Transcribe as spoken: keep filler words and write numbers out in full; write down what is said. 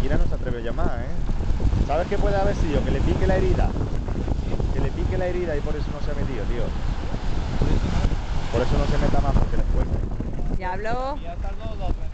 Kira no se atreve a llamar, ¿eh? ¿Sabes qué puede haber sido? Que le pique la herida. Que le pique la herida y por eso no se ha metido, tío. Por eso no se meta más, porque le fuerte. Diablo. Ya tardó dos